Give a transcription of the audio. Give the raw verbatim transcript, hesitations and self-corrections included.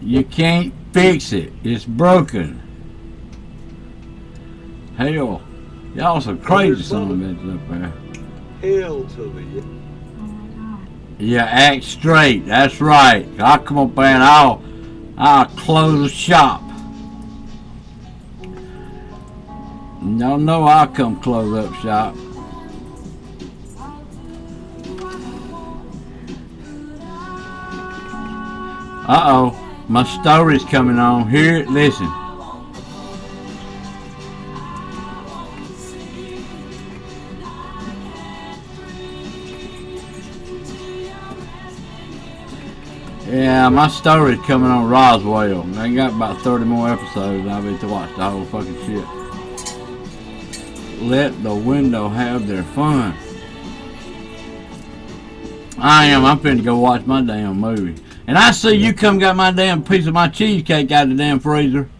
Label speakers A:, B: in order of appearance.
A: You can't fix it. It's broken. Hell, y'all some crazy son of bitches up there.
B: Hell to the...
A: Yeah, act straight. That's right. I'll come up there and I'll, I'll close the shop. Y'all know I'll come close up shop. Uh-oh. My story's coming on. Here, listen. Yeah, my story's coming on Roswell. I got about thirty more episodes and I'll be to watch the whole fucking shit. Let the window have their fun. I am. I'm finna go watch my damn movie. And I see you come got my damn piece of my cheesecake out of the damn freezer.